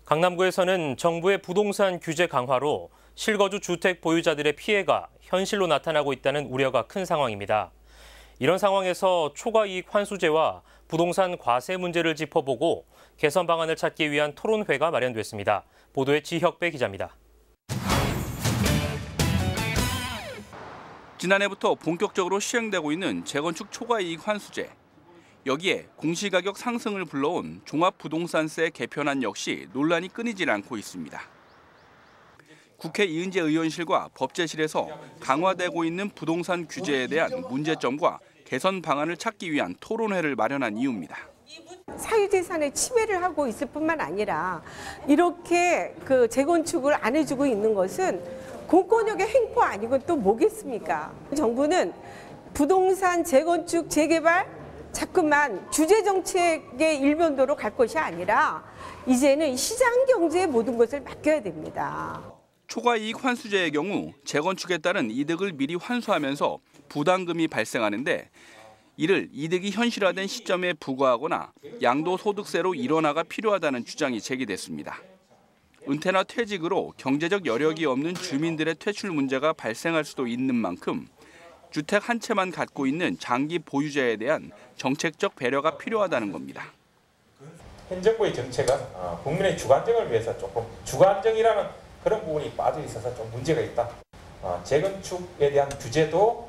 강남구에서는 정부의 부동산 규제 강화로 실거주 주택 보유자들의 피해가 현실로 나타나고 있다는 우려가 큰 상황입니다. 이런 상황에서 초과이익 환수제와 부동산 과세 문제를 짚어보고 개선 방안을 찾기 위한 토론회가 마련됐습니다. 보도에 지혁배 기자입니다. 지난해부터 본격적으로 시행되고 있는 재건축 초과이익 환수제. 여기에 공시가격 상승을 불러온 종합부동산세 개편안 역시 논란이 끊이질 않고 있습니다. 국회 이은재 의원실과 법제실에서 강화되고 있는 부동산 규제에 대한 문제점과 개선 방안을 찾기 위한 토론회를 마련한 이유입니다. 사유재산에 침해를 하고 있을 뿐만 아니라 이렇게 재건축을 안 해주고 있는 것은 공권력의 횡포 아니고 또 뭐겠습니까? 정부는 부동산 재건축 재개발 자꾸만 규제정책의 일변도로 갈 것이 아니라 이제는 시장 경제에 모든 것을 맡겨야 됩니다. 초과이익 환수제의 경우 재건축에 따른 이득을 미리 환수하면서 부담금이 발생하는데 이를 이득이 현실화된 시점에 부과하거나 양도소득세로 일원화가 필요하다는 주장이 제기됐습니다. 은퇴나 퇴직으로 경제적 여력이 없는 주민들의 퇴출 문제가 발생할 수도 있는 만큼 주택 한 채만 갖고 있는 장기 보유자에 대한 정책적 배려가 필요하다는 겁니다. 현 정부의 정책은 국민의 주관적을 위해서 조금 주관적이라는 그런 부분이 빠져 있어서 좀 문제가 있다. 재건축에 대한 규제도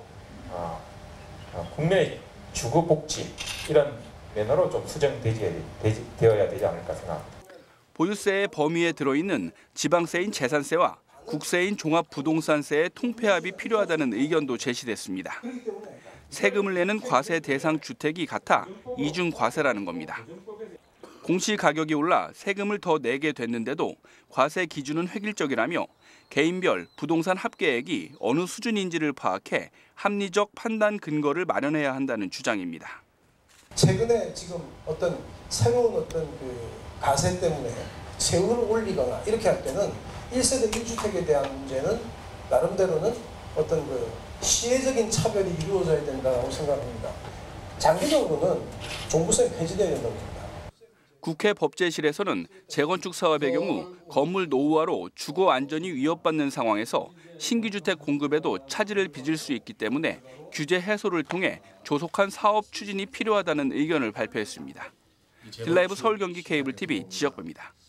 국민의 주거 복지 이런 면으로 좀 수정되어야 되지 않을까 생각합니다. 보유세의 범위에 들어있는 지방세인 재산세와 국세인 종합부동산세의 통폐합이 필요하다는 의견도 제시됐습니다. 세금을 내는 과세 대상 주택이 같아 이중 과세라는 겁니다. 공시가격이 올라 세금을 더 내게 됐는데도 과세 기준은 획일적이라며 개인별 부동산 합계액이 어느 수준인지를 파악해 합리적 판단 근거를 마련해야 한다는 주장입니다. 최근에 지금 어떤 새로운 과세 때문에 세율을 올리거나 이렇게 할 때는 1세대 1주택에 대한 문제는 나름대로는 어떤 시혜적인 차별이 이루어져야 된다고 생각합니다. 장기적으로는 종부세 폐지되어야 된다고 봅니다. 국회 법제실에서는 재건축 사업의 경우 건물 노후화로 주거 안전이 위협받는 상황에서 신규 주택 공급에도 차질을 빚을 수 있기 때문에 규제 해소를 통해 조속한 사업 추진이 필요하다는 의견을 발표했습니다. 딜라이브 서울 경기 케이블 TV 지혁배입니다.